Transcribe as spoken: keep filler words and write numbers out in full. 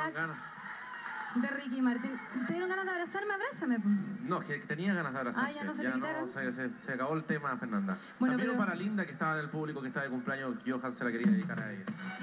soundtrack de Ricky Martin. ¿Te dieron ganas de abrazarme? Abrázame. No, que tenía ganas de abrazarte. Ah, ya no se ya te no, quitaron. se, se, se acabó el tema, Fernanda. Bueno, También pero... para Linda, que estaba en el público, que está de cumpleaños, Johan se la quería dedicar a ella.